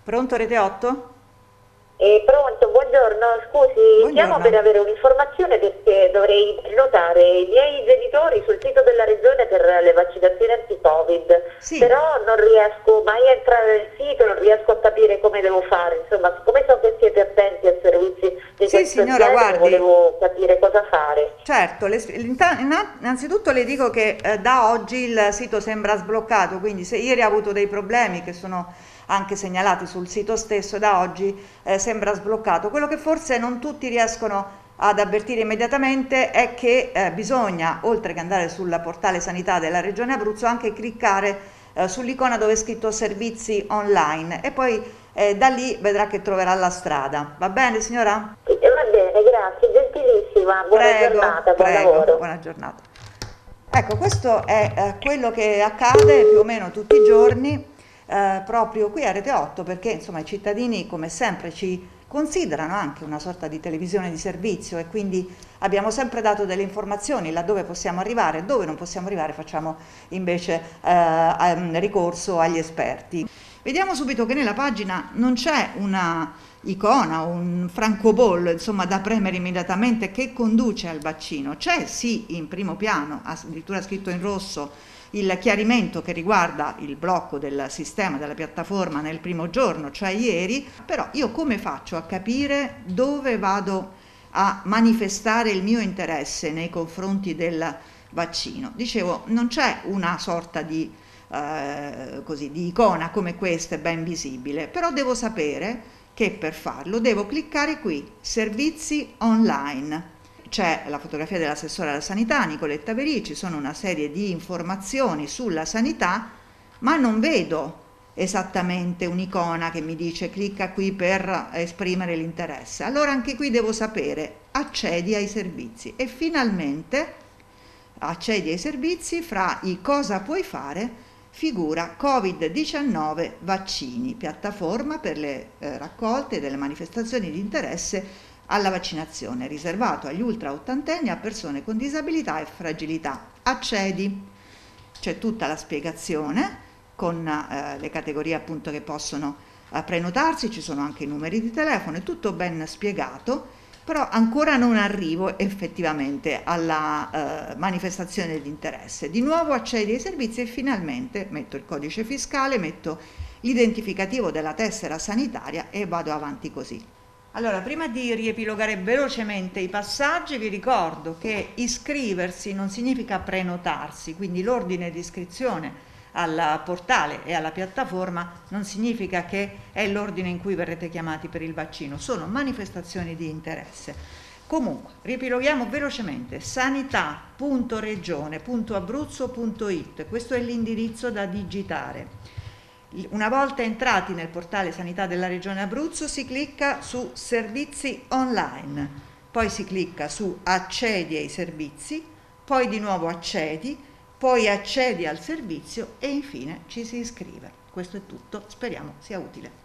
Pronto Rete 8? Pronto, buongiorno, scusi, chiamo per Buongiorno. avere un'informazione perché dovrei prenotare i miei genitori sul sito della regione per le vaccinazioni anti-Covid, Sì, però non riesco mai a entrare nel sito, non riesco a capire come devo fare, insomma, siccome so che siete attenti ai servizi di sì questo signora, genere, guardi, volevo capire cosa fare. certo, innanzitutto le dico che da oggi il sito sembra sbloccato, quindi se ieri ha avuto dei problemi che sono anche segnalati sul sito stesso, da oggi sembra sbloccato. Quello che forse non tutti riescono ad avvertire immediatamente è che bisogna, oltre che andare sul portale sanità della Regione Abruzzo, anche cliccare sull'icona dove è scritto servizi online e poi da lì vedrà che troverà la strada. Va bene signora? Va bene, grazie, gentilissima, buona Prego, giornata, buon prego, lavoro. buona giornata. Ecco, questo è quello che accade più o meno tutti i giorni proprio qui a Rete 8 perché insomma i cittadini come sempre ci considerano anche una sorta di televisione di servizio e quindi abbiamo sempre dato delle informazioni laddove possiamo arrivare, dove non possiamo arrivare facciamo invece ricorso agli esperti. Vediamo subito che nella pagina non c'è una icona, un francobollo, insomma, da premere immediatamente che conduce al vaccino. C'è sì in primo piano, addirittura scritto in rosso, il chiarimento che riguarda il blocco del sistema, della piattaforma nel primo giorno, cioè ieri, però io come faccio a capire dove vado a manifestare il mio interesse nei confronti del vaccino? Dicevo, non c'è una sorta di così, di icona come questa ben visibile, però devo sapere che per farlo devo cliccare qui, servizi online. C'è la fotografia dell'assessore alla sanità, Nicoletta Verì, ci sono una serie di informazioni sulla sanità, ma non vedo esattamente un'icona che mi dice clicca qui per esprimere l'interesse. Allora anche qui devo sapere accedi ai servizi e finalmente accedi ai servizi, fra i cosa puoi fare figura Covid-19 vaccini, piattaforma per le raccolte delle manifestazioni di interesse alla vaccinazione, riservato agli ultra ottantenni, a persone con disabilità e fragilità. Accedi, c'è tutta la spiegazione con le categorie appunto che possono prenotarsi, ci sono anche i numeri di telefono, è tutto ben spiegato, però ancora non arrivo effettivamente alla manifestazione di interesse. Di nuovo accedi ai servizi e finalmente metto il codice fiscale, metto l'identificativo della tessera sanitaria e vado avanti così. Allora, prima di riepilogare velocemente i passaggi, vi ricordo che iscriversi non significa prenotarsi, quindi l'ordine di iscrizione al portale e alla piattaforma non significa che è l'ordine in cui verrete chiamati per il vaccino, sono manifestazioni di interesse. Comunque, riepiloghiamo velocemente, sanità.regione.abruzzo.it, questo è l'indirizzo da digitare. Una volta entrati nel portale sanità della regione Abruzzo si clicca su servizi online, poi si clicca su accedi ai servizi, poi di nuovo accedi, poi accedi al servizio e infine ci si iscrive. Questo è tutto, speriamo sia utile.